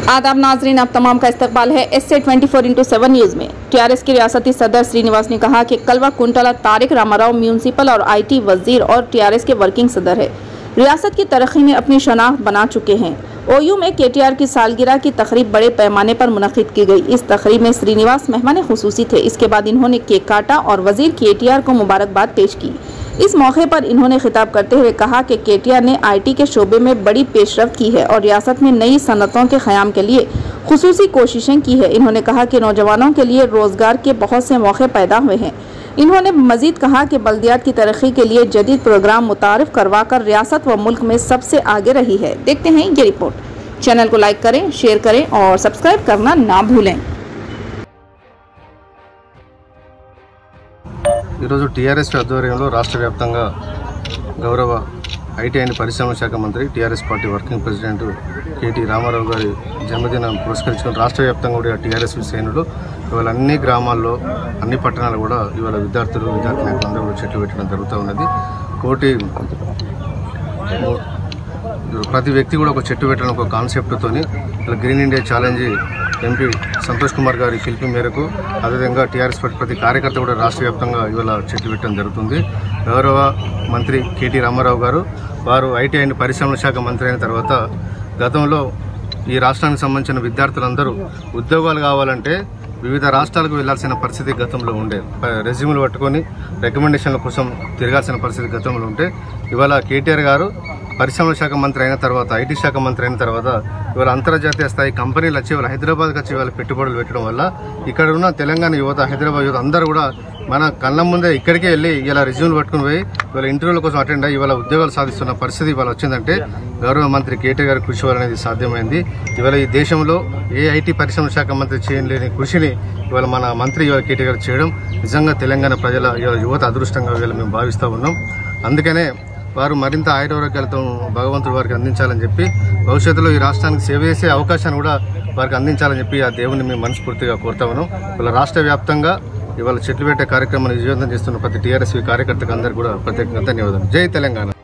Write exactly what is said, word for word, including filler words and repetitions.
आदाब नाजरीन, आप तमाम का इस्तकबाल है S A twenty four into seven news में। टीआरएस के रियासती सदर श्रीनिवास ने कहा कि कलवा कुंटला तारिक रामाराव म्यूनसिपल और आईटी वजीर और टीआरएस के वर्किंग सदर है। रियासत की तरक्की में अपनी शनाख्त बना चुके हैं। ओयू में केटीआर की सालगिरह की तकरीब बड़े पैमाने पर मुनक़िद की गई। इस तकरीब में श्रीनिवास मेहमान खुसूसी थे। इसके बाद इन्होंने केक काटा और वजीर केटीआर को मुबारकबाद पेश की। इस मौके पर इन्होंने खिताब करते हुए कहा कि केटीआर ने आईटी के शोबे में बड़ी पेशरफ्त की है और रियासत में नई सनतों के क़याम के लिए खुसूसी कोशिशें की है। इन्होंने कहा कि नौजवानों के लिए रोजगार के बहुत से मौके पैदा हुए हैं। इन्होंने मजीद कहा कि बल्दियात की तरक्की के लिए जदीद प्रोग्राम मुतारिफ करवा कर रियासत व मुल्क में सबसे आगे रही है। देखते हैं ये रिपोर्ट। चैनल को लाइक करें, शेयर करें और सब्सक्राइब करना ना भूलें। ఈరోజు టీఆర్ఎస్ ఆధ్వర్యంలో రాష్ట్ర వ్యాప్తంగా గౌరవ ఐటీ అండ్ పరిశ్రమల శాఖ మంత్రి TRS party working president KT Ramarao గారి జన్మదినం పురస్కరించుకుని రాష్ట్ర వ్యాప్తంగా కూడా టీఆర్ఎస్ శ్రేణులు ఇవాళ అన్ని గ్రామాల్లో అన్ని పట్టణాలు కూడా ఇవాళ విద్యార్థులు విద్యార్థి నాయకులందరూ కూడా చెట్లు పెట్టడం జరుగుతూ ఉన్నది. కోటి ప్రతి వ్యక్తి కూడా ఒక చెట్టు పెట్టడం ఒక కాన్సెప్ట్తోని green India challenge MP Santosh Kumar గారి పిలుపు మేరకు అదేవిధంగా టీఆర్ఎస్ పార్టీ ప్రతి కార్యకర్త కూడా రాష్ట్ర వ్యాప్తంగా ఇవాళ చెట్లు పెట్టడం జరుగుతుంది. గౌరవ మంత్రి కేటీ రామారావు గారు వారు ఐటీ అండ్ పరిశ్రమల శాఖ మంత్రి అయిన తర్వాత గతంలో ఈ రాష్ట్రానికి సంబంధించిన విద్యార్థులందరూ ఉద్యోగాలు కావాలంటే వివిధ రాష్ట్రాలకు వెళ్లాల్సిన పరిస్థితి గతంలో ఉండే, రెజ్యూములు పట్టుకొని రికమెండేషన్ల కోసం తిరగాల్సిన పరిస్థితి గతంలో ఉంటే ఇవాళ కేటీఆర్ గారు పరిశ్రమల శాఖ మంత్రి అయిన తర్వాత ఐటీ శాఖ మంత్రి అయిన తర్వాత ఇవాళ అంతర్జాతీయ స్థాయి కంపెనీలు వచ్చి ఇవాళ హైదరాబాద్కి వచ్చి ఇవాళ పెట్టుబడులు పెట్టడం వల్ల ఇక్కడ ఉన్న తెలంగాణ యువత, హైదరాబాద్ యువత అందరూ కూడా మన కళ్ళ ముందే ఇక్కడికే వెళ్ళి ఇలా రెజ్యూమ్లు పట్టుకుని పోయి ఇవాళ ఇంటర్వ్యూల కోసం అటెండ్ అయ్యి ఇవాళ ఉద్యోగాలు సాధిస్తున్న పరిస్థితి ఇవాళ వచ్చిందంటే గౌరవ మంత్రి కేటీఆర్ గారి కృషి వల్ల అనేది సాధ్యమైంది. ఇవాళ ఈ దేశంలో ఏ ఐటీ పరిశ్రమల శాఖ మంత్రి చేయలేని కృషిని ఇవాళ మన మంత్రి ఇవాళ కేటీఆర్ గారు చేయడం నిజంగా తెలంగాణ ప్రజల యువత అదృష్టంగా ఇవాళ మేము భావిస్తూ ఉన్నాం. అందుకనే వారు మరింత ఆయురారోగ్యాలతో భగవంతుడు వారికి అందించాలని చెప్పి భవిష్యత్తులో ఈ రాష్ట్రానికి సేవ చేసే అవకాశాన్ని కూడా వారికి అందించాలని చెప్పి ఆ దేవుని మేము మనస్ఫూర్తిగా కోరుతా ఉన్నాం. ఇవాళ రాష్ట్ర వ్యాప్తంగా ఇవాళ చెట్లు పెట్టే కార్యక్రమాన్ని విజయవంతం చేస్తున్న ప్రతి టీఆర్ఎస్ కార్యకర్తకు అందరికీ కూడా ప్రత్యేకంగా ధన్యవాదాలు. జై తెలంగాణ.